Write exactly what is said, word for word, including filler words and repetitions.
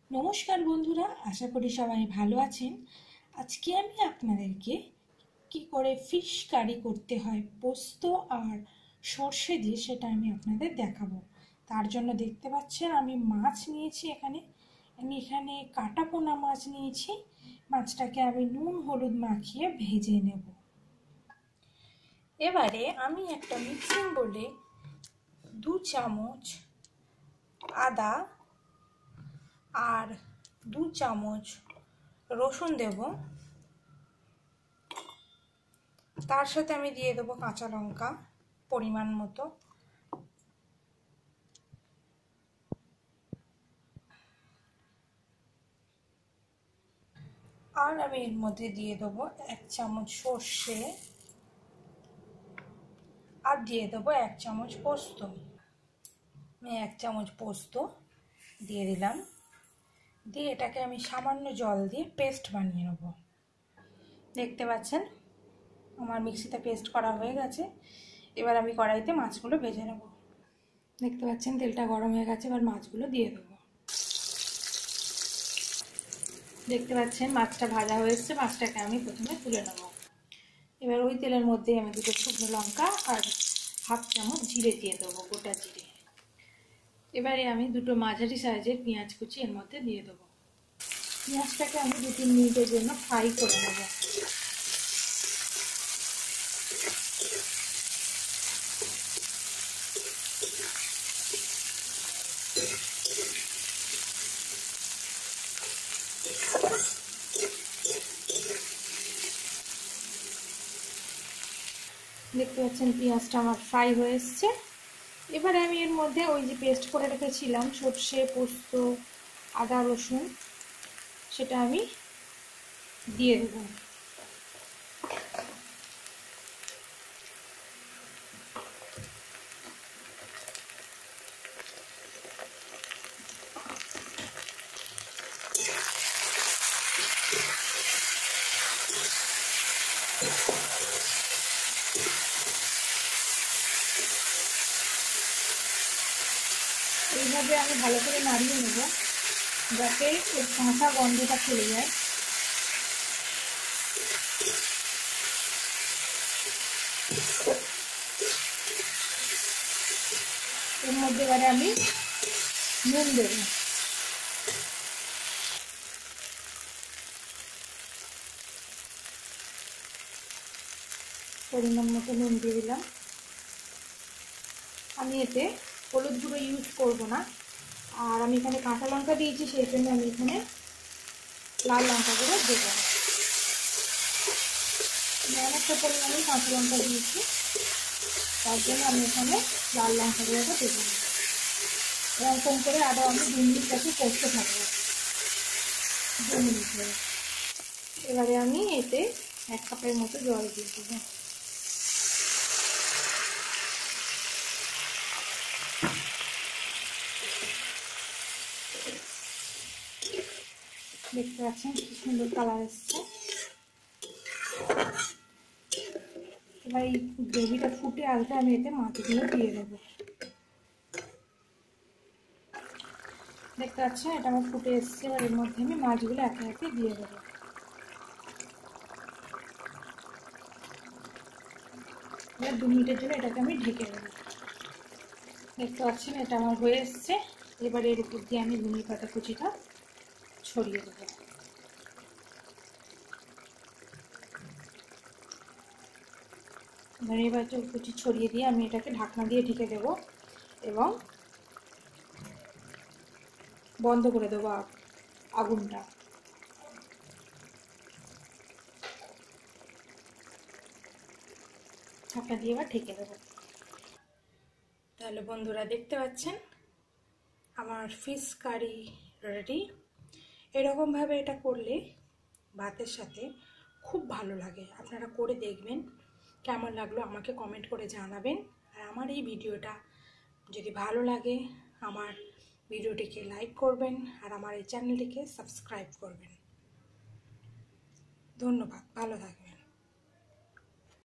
নমস্কার বন্ধুরা, আশা করি সবাই ভালো আছেন। আজকে আমি আপনাদেরকে কি করে ফিশ কারি করতে হয় পোস্ত আর সর্ষে দিয়ে সেটা আমি আপনাদের দেখাবো। তার জন্য দেখতে পাচ্ছেন আমি মাছ নিয়েছি। এখানে আমি এখানে কাটা পোনা মাছ নিয়েছি। মাছটাকে আমি নুন হলুদ মাখিয়ে ভেজে নেব। এবারে আমি একটা মিক্সিং বোলে দু চামচ আদা আর দু চামচ রসুন দেব। তার সাথে আমি দিয়ে দেবো কাঁচা লঙ্কা পরিমাণ মতো, আর আমি এর মধ্যে দিয়ে দেবো এক চামচ সর্ষে আর দিয়ে দেবো এক চামচ পোস্ত। আমি এক চামচ পোস্ত দিয়ে দিলাম। দিয়ে এটাকে আমি সামান্য জল দিয়ে পেস্ট বানিয়ে নেব। দেখতে পাচ্ছেন আমার মিক্সিতে পেস্ট করা হয়ে গেছে। এবার আমি কড়াইতে মাছগুলো ভেজে নেব। দেখতে পাচ্ছেন তেলটা গরম হয়ে গেছে, এবার মাছগুলো দিয়ে দেবো। দেখতে পাচ্ছেন মাছটা ভাজা হয়ে এসছে। মাছটাকে আমি প্রথমে তুলে নেব। এবার ওই তেলের মধ্যে আমি দুটো শুকনো লঙ্কা আর হাফ চামচ জিরে দিয়ে দেবো, গোটা জিরে। এবারে আমি দুটো মাঝারি সাইজের পেঁয়াজ কুচি এর মধ্যে দিয়ে দেবো। পেঁয়াজটাকে আমি দু তিন মিনিটের জন্য ফ্রাই করে নেব। দেখতে পাচ্ছেন পেঁয়াজটা আমার ফ্রাই হয়ে এসছে। এবারে আমি এর মধ্যে ওই যে পেস্ট করে রেখেছিলাম সর্ষে পোস্ত আদা রসুন, সেটা আমি দিয়ে দেবো। এইভাবে আমি ভালো করে নাড়িয়ে নেব যাতে এর কাঁচা গন্ধটা চলে যায়। এর মধ্যে এবারে আমি নুন দেব। পরিমাণ মতো নুন দিয়ে দিলাম। আমি এতে হলুদ গুঁড়ো ইউজ করব না, আর আমি এখানে কাঁচা লঙ্কা দিয়েছি সেই জন্য আমি এখানে লাল লঙ্কা গুঁড়ো দেবো। আমি অনেকটা পরিমাণে কাঁচা লঙ্কা দিয়েছি, তার জন্য আমি এখানে লাল লঙ্কা গুঁড়োটা দেবো। এরকম করে আরও আমি দু মিনিট তাকে কষতে থাকবো, দু মিনিট ধরে। এবারে আমি এতে এক কাপের মতো জল দিয়ে দেবো। দেখতে পাচ্ছেন কি সুন্দর কালার এসছে। এবার এই গ্রেভিটা ফুটে আসলে আমি এতে মাছগুলো দিয়ে দেবো। দেখতে পাচ্ছেন এটা আমার ফুটে এসছে। এবার এর মধ্যে আমি মাছগুলো একে একে দিয়ে দেবো। এবার দু মিনিটের জন্য এটাকে আমি ঢেকে দেবো। দেখতে পাচ্ছেন এটা আমার হয়ে এসছে। এবার এর উপর দিয়ে আমি ধনে পাতা কুচিটা ছড়িয়ে দেবো। ধনে পাতা কুচি ছড়িয়ে দিয়ে আমি এটাকে ঢাকনা দিয়ে ঢেকে দেবো এবং বন্ধ করে দেবো আগুনটা। ঢাকনা দিয়ে এবার ঢেকে দেবো। তাহলে বন্ধুরা দেখতে পাচ্ছেন আমার ফিশ কারি রেডি। এরকমভাবে এটা করলে ভাতের সাথে খুব ভালো লাগে। আপনারা করে দেখবেন, কেমন লাগলো আমাকে কমেন্ট করে জানাবেন। আর আমার এই ভিডিওটা যদি ভালো লাগে আমার ভিডিওটিকে লাইক করবেন আর আমার এই চ্যানেলটিকে সাবস্ক্রাইব করবেন। ধন্যবাদ, ভালো থাকবেন।